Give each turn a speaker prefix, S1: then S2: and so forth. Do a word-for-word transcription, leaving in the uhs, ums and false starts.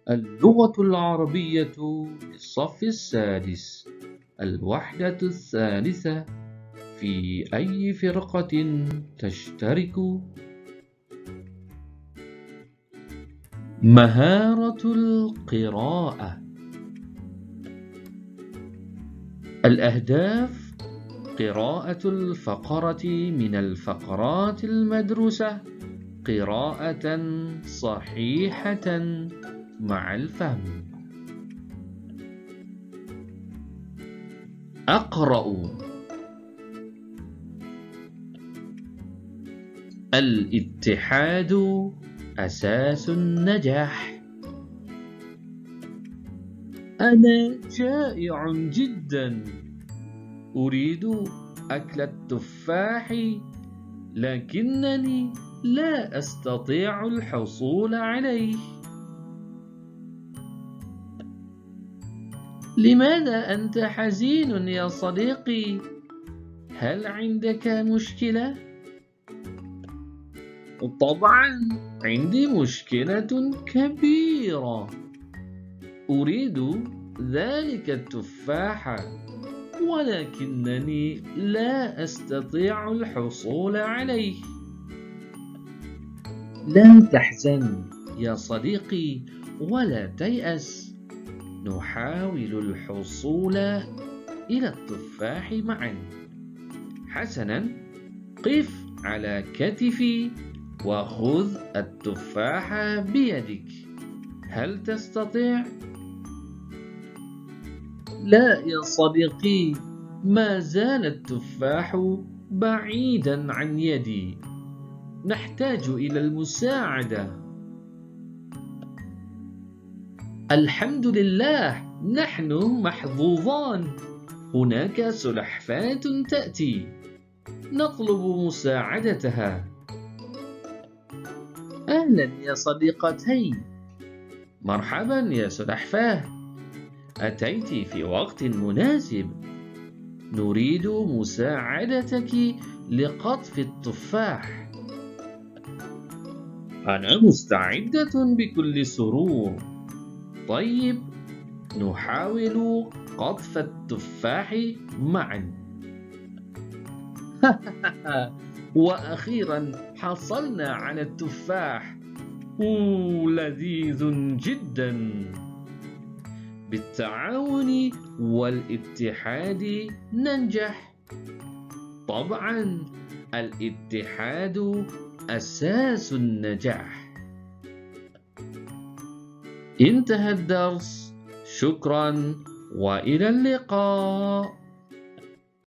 S1: اللغة العربية للصف السادس، الوحدة الثالثة. في أي فرقة تشترك؟ مهارة القراءة. الأهداف: قراءة الفقرة من الفقرات المدروسة قراءة صحيحة مع الفهم. أقرأ. الاتحاد أساس النجاح. أنا جائع جدا، أريد أكل التفاح، لكنني لا أستطيع الحصول عليه. لماذا أنت حزين يا صديقي؟ هل عندك مشكلة؟ طبعا عندي مشكلة كبيرة، أريد ذلك التفاح، ولكنني لا أستطيع الحصول عليه. لا تحزن يا صديقي ولا تيأس، نحاول الحصول إلى التفاح معا. حسنا، قف على كتفي وخذ التفاح بيدك. هل تستطيع؟ لا يا صديقي، ما زال التفاح بعيدا عن يدي، نحتاج إلى المساعدة. الحمد لله، نحن محظوظان، هناك سلحفاة تأتي، نطلب مساعدتها. أهلا يا صديقتي. مرحبا يا سلحفاة، أتيت في وقت مناسب، نريد مساعدتك لقطف التفاح. أنا مستعدة بكل سرور. طيب، نحاول قطف التفاح معا. وأخيرا حصلنا على التفاح، أوه لذيذ جدا. بالتعاون والاتحاد ننجح. طبعا الاتحاد أساس النجاح. انتهى الدرس، شكرا وإلى اللقاء.